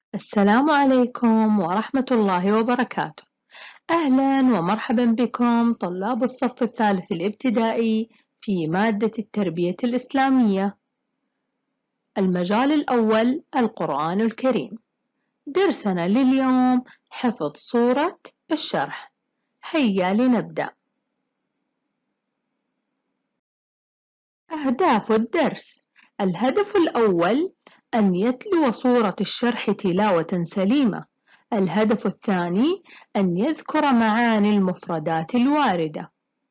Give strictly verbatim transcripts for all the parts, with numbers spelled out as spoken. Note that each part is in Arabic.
السلام عليكم ورحمة الله وبركاته. أهلا ومرحبا بكم طلاب الصف الثالث الابتدائي في مادة التربية الإسلامية. المجال الأول القرآن الكريم. درسنا لليوم حفظ سورة الشرح. هيا لنبدأ. أهداف الدرس: الهدف الأول أن يتلو سورة الشرح تلاوة سليمة. الهدف الثاني أن يذكر معاني المفردات الواردة.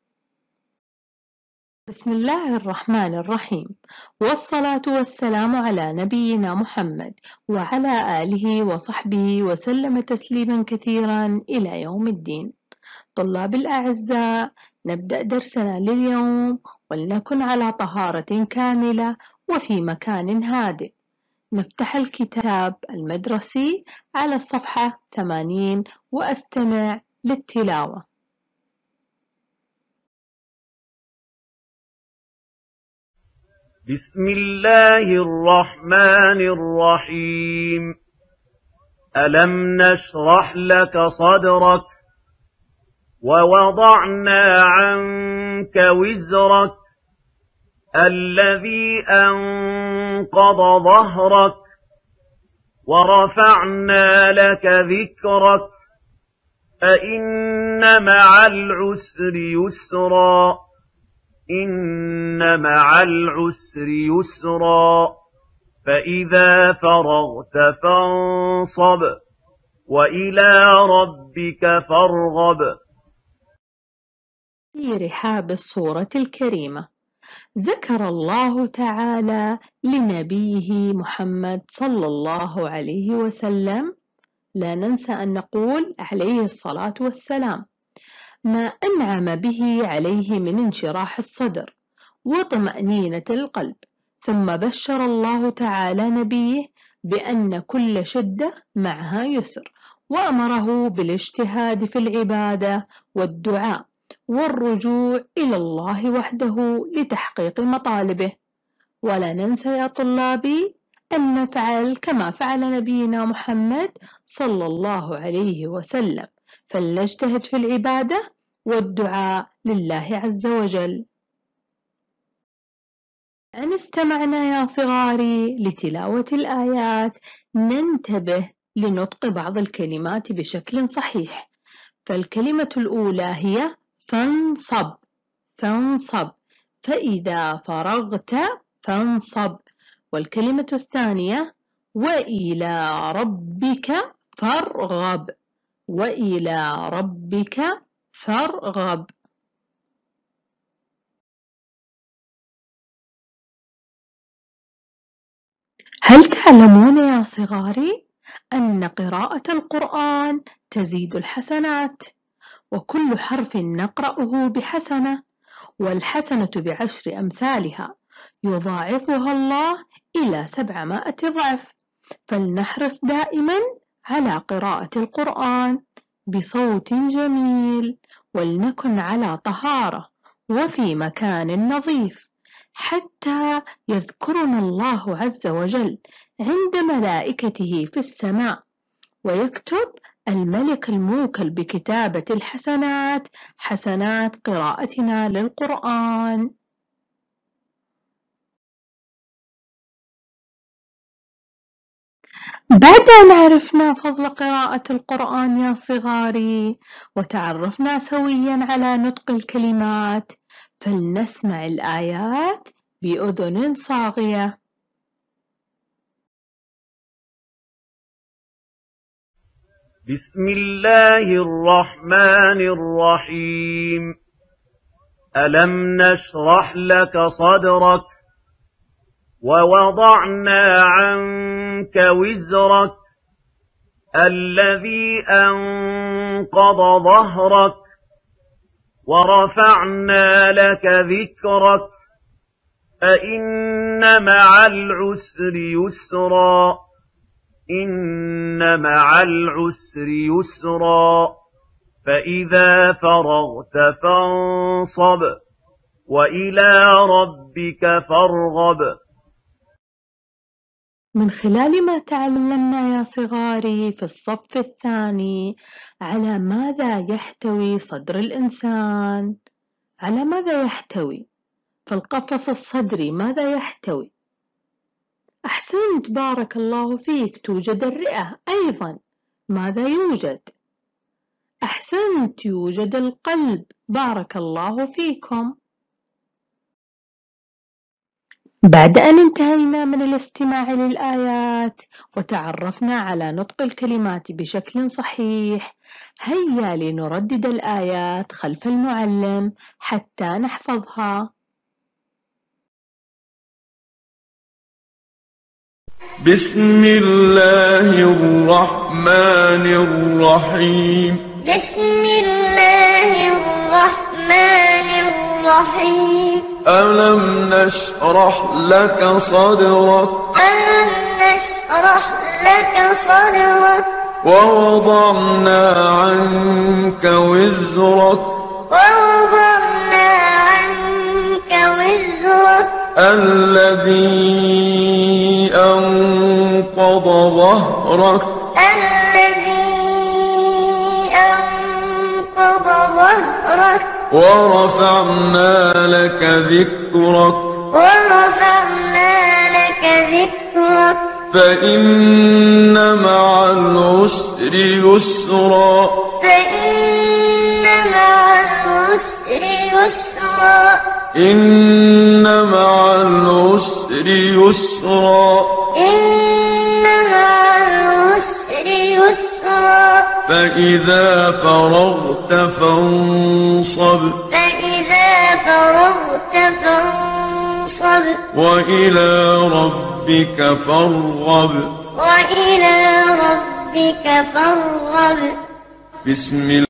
بسم الله الرحمن الرحيم، والصلاة والسلام على نبينا محمد وعلى آله وصحبه وسلم تسليما كثيرا إلى يوم الدين. طلابي الأعزاء، نبدأ درسنا لليوم ولنكن على طهارة كاملة وفي مكان هادئ. نفتح الكتاب المدرسي على الصفحة ثمانين وأستمع للتلاوة. بسم الله الرحمن الرحيم. ألم نشرح لك صدرك ووضعنا عنك وزرك الذي أنقض ظهرك ورفعنا لك ذكرك فإن مع العسر يسرا إن مع العسر يسرا فإذا فرغت فانصب وإلى ربك فارغب. في رحاب السورة الكريمة ذكر الله تعالى لنبيه محمد صلى الله عليه وسلم، لا ننسى أن نقول عليه الصلاة والسلام، ما أنعم به عليه من انشراح الصدر وطمأنينة القلب. ثم بشر الله تعالى نبيه بأن كل شدة معها يسر، وأمره بالاجتهاد في العبادة والدعاء والرجوع إلى الله وحده لتحقيق مطالبه. ولا ننسى يا طلابي أن نفعل كما فعل نبينا محمد صلى الله عليه وسلم، فلنجتهد في العبادة والدعاء لله عز وجل. أن استمعنا يا صغاري لتلاوة الآيات ننتبه لنطق بعض الكلمات بشكل صحيح. فالكلمة الأولى هي فانصب، فانصب، فإذا فرغت فانصب. والكلمة الثانية وإلى ربك فارغب، وإلى ربك فارغب. هل تعلمون يا صغاري أن قراءة القرآن تزيد الحسنات، وكل حرف نقرأه بحسنة، والحسنة بعشر أمثالها يضاعفها الله إلى سبعمائة ضعف. فلنحرص دائما على قراءة القرآن بصوت جميل، ولنكن على طهارة وفي مكان نظيف، حتى يذكرنا الله عز وجل عند ملائكته في السماء، ويكتب الملك الموكل بكتابة الحسنات حسنات قراءتنا للقرآن. بعد أن عرفنا فضل قراءة القرآن يا صغاري وتعرفنا سويا على نطق الكلمات، فلنسمع الآيات بأذن صاغية. بسم الله الرحمن الرحيم. ألم نشرح لك صدرك ووضعنا عنك وزرك الذي أنقض ظهرك ورفعنا لك ذكرك فإن مع العسر يسرا إن مع العسر يسرا فإذا فرغت فانصب وإلى ربك فارغب. من خلال ما تعلمنا يا صغاري في الصف الثاني على ماذا يحتوي صدر الإنسان؟ على ماذا يحتوي؟ في القفص الصدري ماذا يحتوي؟ أحسنت، بارك الله فيك. توجد الرئة أيضا، ماذا يوجد؟ أحسنت، يوجد القلب. بارك الله فيكم. بعد أن انتهينا من الاستماع للآيات وتعرفنا على نطق الكلمات بشكل صحيح، هيا لنردد الآيات خلف المعلم حتى نحفظها. بسم الله الرحمن الرحيم. بسم الله الرحمن الرحيم. ألم نشرح لك صدرك. ألم نشرح لك صدرك. ووضعنا عنك وزرك. ووضعنا عنك وزرك. الذي أنقض ظهرك. الذي أنقض ظهرك. ورفعنا لك ذكرك. ورفعنا لك ذكرك. فإن مع العسر يسرا. فإن مع العسر يسرا. إن مع العسر يسرا. إن مع العسر يسرا. فإذا فرغت فانصب. فإذا فرغت فانصب. وإلى ربك فارغب. وإلى ربك فارغب. بسم الله.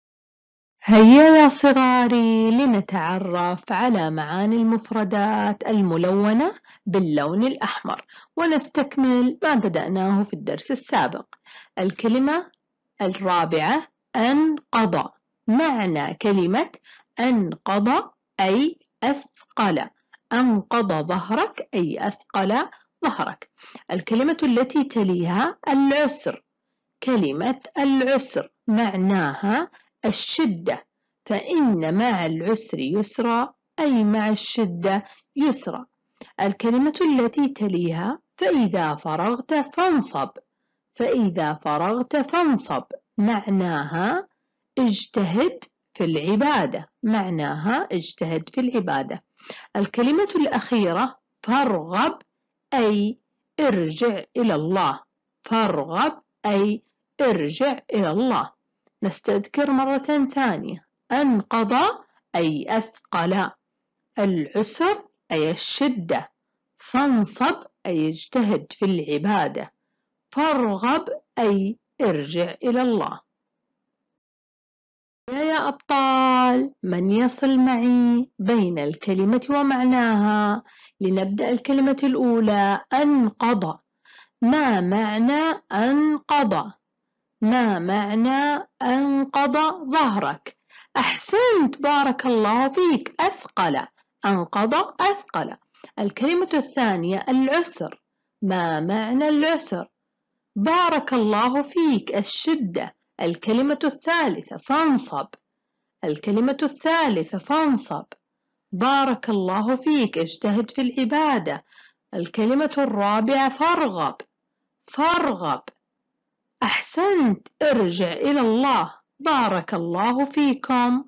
هيا يا صغاري لنتعرف على معاني المفردات الملونة باللون الأحمر ونستكمل ما بدأناه في الدرس السابق. الكلمة الرابعة أنقض. معنى كلمة أنقض أي أثقل. أنقض ظهرك أي أثقل ظهرك. الكلمة التي تليها العسر. كلمة العسر معناها الشدة، فإن مع العسر يسرا أي مع الشدة يسرا. الكلمة التي تليها فإذا فرغت فانصب. فإذا فرغت فانصب معناها اجتهد في العبادة. معناها اجتهد في العبادة. الكلمة الأخيرة فارغب أي ارجع إلى الله. فارغب أي ارجع إلى الله. نستذكر مرة ثانية. أنقض أي أثقل. العسر أي الشدة. فانصب أي اجتهد في العبادة. فارغب أي ارجع إلى الله. يا يا أبطال، من يصل معي بين الكلمة ومعناها؟ لنبدأ الكلمة الأولى أنقض. ما معنى أنقض؟ ما معنى أنقض ظهرك؟ أحسنت، بارك الله فيك. أثقل. أنقض أثقل. الكلمة الثانية العسر. ما معنى العسر؟ بارك الله فيك. الشدة. الكلمة الثالثة فانصب. الكلمة الثالثة فانصب. بارك الله فيك. اجتهد في العبادة. الكلمة الرابعة فارغب. فارغب. أحسنت، ارجع إلى الله. بارك الله فيكم.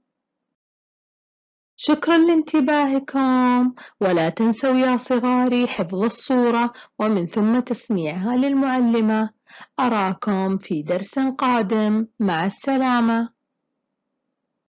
شكرا لانتباهكم، ولا تنسوا يا صغاري حفظ الصورة ومن ثم تسميعها للمعلمة. أراكم في درس قادم. مع السلامة.